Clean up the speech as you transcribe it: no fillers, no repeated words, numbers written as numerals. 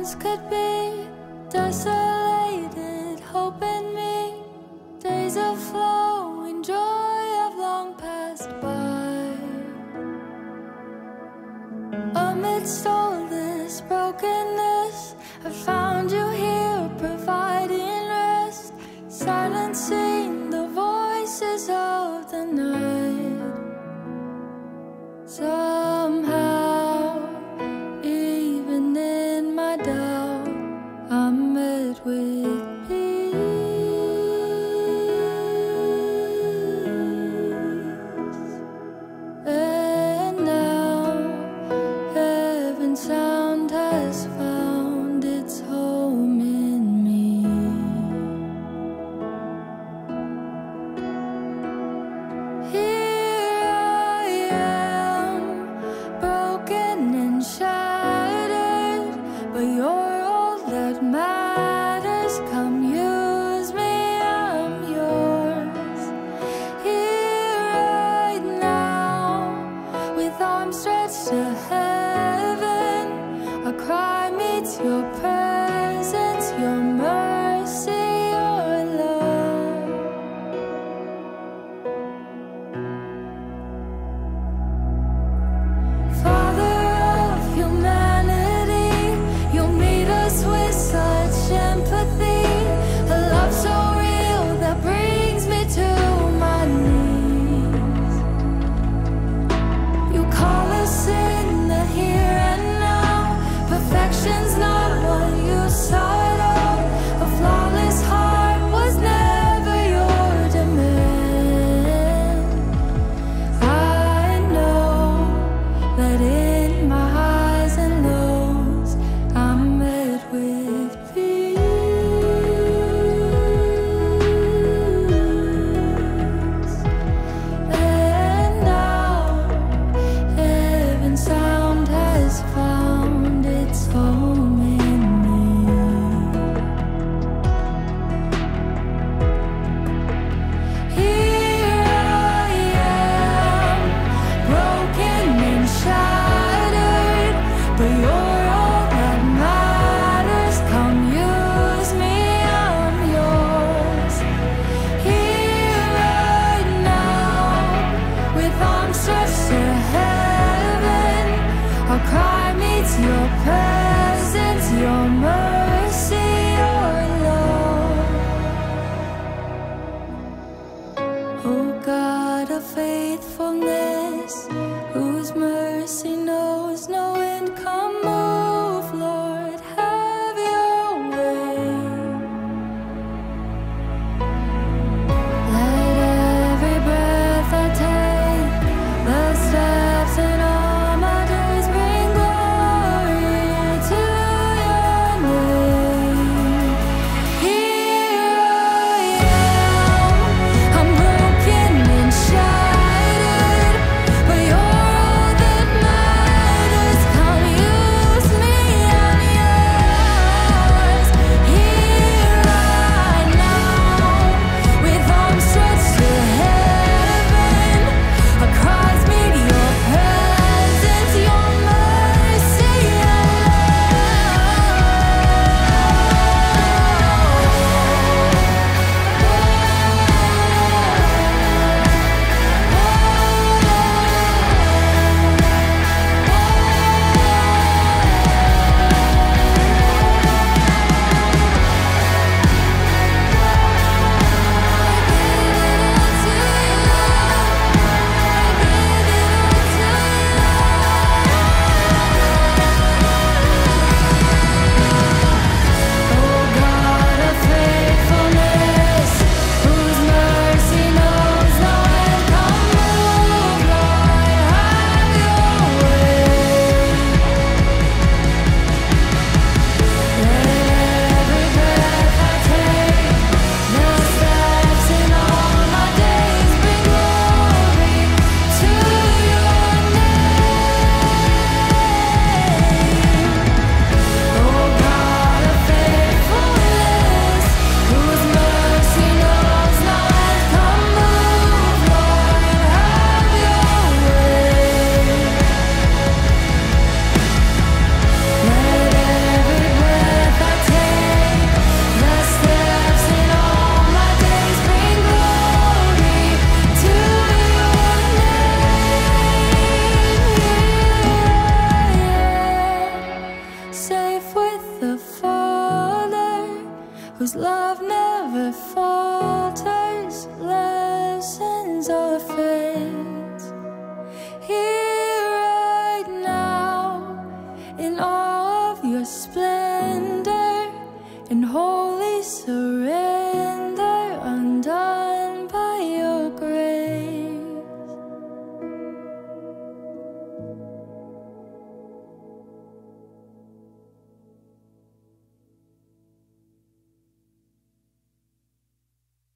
once could be, desolated hope in me. Days of flowing joy have long passed by. Amidst all this brokenness, I found you here providing rest, silencing the voices of the night. Somehow, even in my doubt, I'm met with peace. And now, heaven's sound has found its home in me. Here I am, broken and shattered, but you're all that matters. Come use me, I'm yours. Here right now, with arms stretched to heaven, a cry meets your presence, your mercy, your love. Father of humanity, you meet us with such empathy, a love so real that brings me to my knees. You call us in the here and now, perfection's not what you tender in holy surrender.